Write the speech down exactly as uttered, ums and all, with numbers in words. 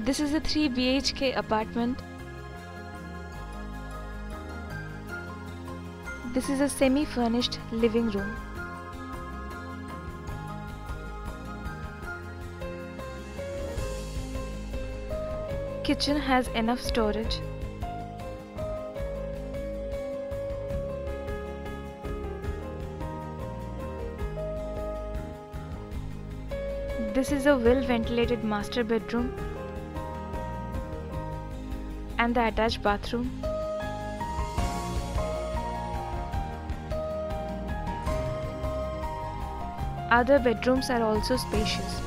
This is a three B H K apartment. This is a semi-furnished living room. Kitchen has enough storage. This is a well-ventilated master bedroom and the attached bathroom. Other bedrooms are also spacious.